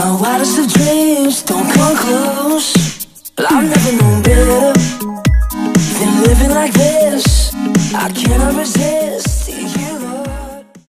My wildest of dreams don't come close. I've never known better than living like this. I cannot resist.